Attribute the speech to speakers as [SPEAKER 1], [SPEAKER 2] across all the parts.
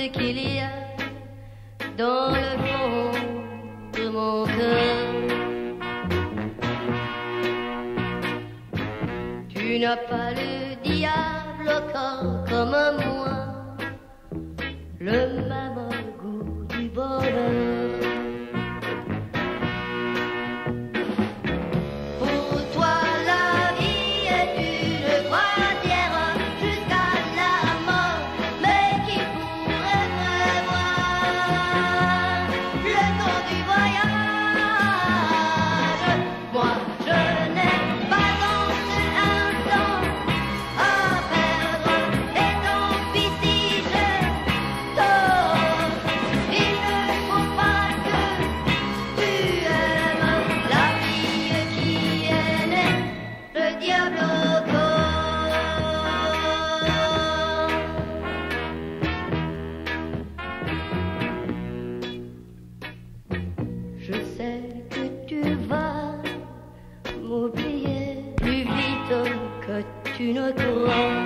[SPEAKER 1] ce qu'il y a dans le fond de mon cœur. Tu n'as pas le diable au corps comme moi, le même goût du bonheur. Je sais que tu vas m'oublier plus vite que tu ne crois.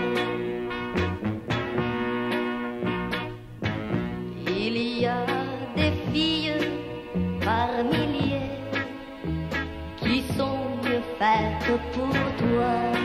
[SPEAKER 1] Il y a des filles par milliers qui sont mieux faites pour toi.